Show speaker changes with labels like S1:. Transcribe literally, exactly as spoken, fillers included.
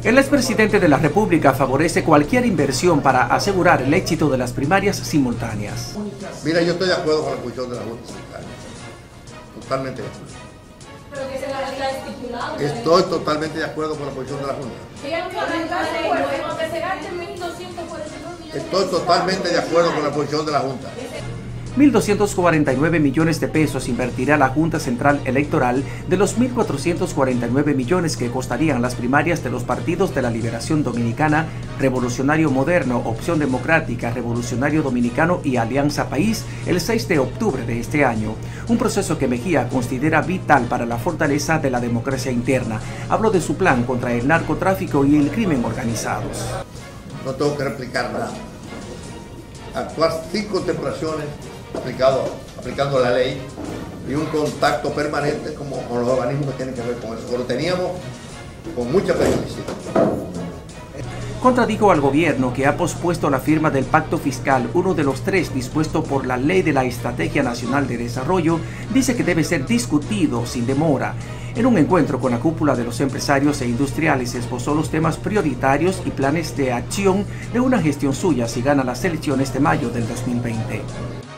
S1: El expresidente de la República favorece cualquier inversión para asegurar el éxito de las primarias simultáneas.
S2: Mira, yo estoy de acuerdo con la posición de la Junta Central. Totalmente de acuerdo.
S3: Pero que se la está estipulado.
S2: Estoy totalmente de acuerdo con la posición de la Junta. Estoy totalmente de acuerdo con la posición de la Junta.
S1: mil doscientos cuarenta y nueve millones de pesos invertirá la Junta Central Electoral de los mil cuatrocientos cuarenta y nueve millones que costarían las primarias de los partidos de la Liberación Dominicana, Revolucionario Moderno, Opción Democrática, Revolucionario Dominicano y Alianza País el seis de octubre de este año. Un proceso que Mejía considera vital para la fortaleza de la democracia interna. Habló de su plan contra el narcotráfico y el crimen organizados.
S2: No tengo que replicar nada. Actuar sin contemplaciones, aplicado, aplicando la ley y un contacto permanente como con los organismos que tienen que ver con eso. Lo teníamos con mucha periodicidad.
S1: Contradijo al gobierno que ha pospuesto la firma del pacto fiscal, uno de los tres dispuesto por la Ley de la Estrategia Nacional de Desarrollo. Dice que debe ser discutido sin demora. En un encuentro con la cúpula de los empresarios e industriales esbozó los temas prioritarios y planes de acción de una gestión suya si gana las elecciones de mayo del dos mil veinte.